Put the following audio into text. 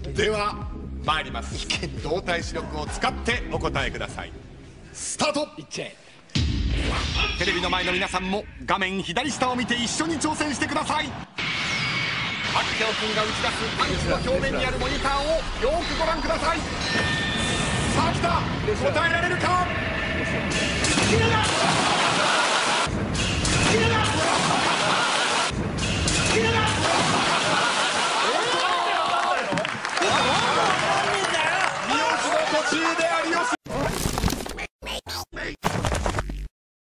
では参ります。動体視力を使ってお答えください。スタート。テレビの前の皆さんも画面左下を見て一緒に挑戦してください。牧瀬君が打ち出すパンチの表面にあるモニターをよーくご覧ください。さあ来た、答えられるか。